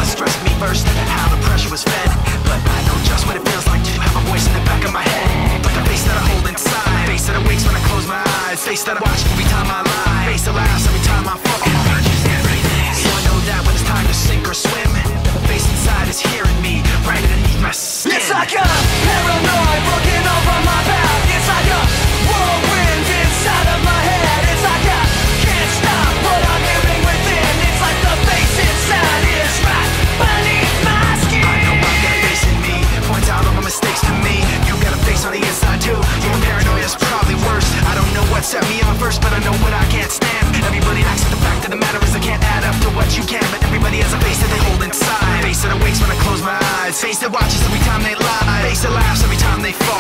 stressed me first, how the pressure was fed. But I know just what it feels like to have a voice in the back of my head, like a face that I hold inside, face that awakes when I close my eyes, face that I watch every time I lie, face that laughs every time I fall. So I know that when it's time to sink or swim, the face inside is hearing me right underneath my skin. It's like a paranoid looking over my back. It's like a whirlwind inside of my head. It's like I can't stop what I'm hearing within. It's like the face inside is right beneath my skin. I know I've got a face in me, points out all my mistakes to me. You got a face on the inside too, your paranoia is probably worse. I don't know what set me on first, but I know what I can't stand. Everybody acts like the fact of the matter is I can't add up to what you can. But everybody has a face that they hold inside, face that awakes when I close my eyes, face that watches every time they lie, face that laughs every time they fall.